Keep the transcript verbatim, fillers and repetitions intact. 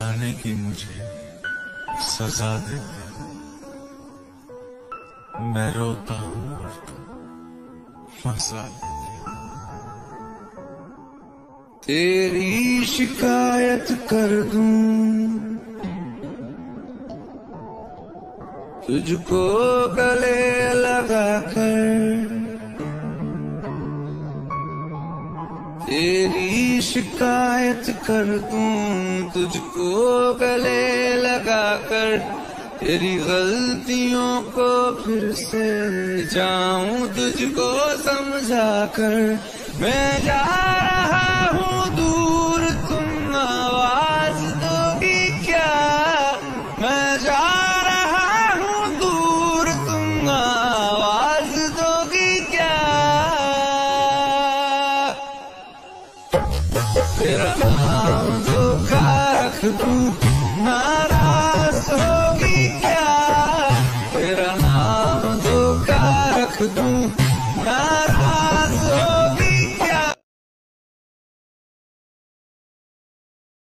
आने की मुझे सजा दे दे। मैं रोता हूँ और तू मजा ले। तेरी शिकायत कर दूं तुझको गले लगा कर, तेरी शिकायत कर दूं तुझको गले लगा कर, तेरी गलतियों को फिर से जाऊं तुझको समझा कर। मैं जा रहा हूँ दूर तुम आवाज दोगी क्या, मैं जा रहा हूँ दूर तुम आवाज दोगी क्या। तेरा नाम धोखा रख दूं नाराज होगी क्या, तेरा नाम धोखा रख दूं।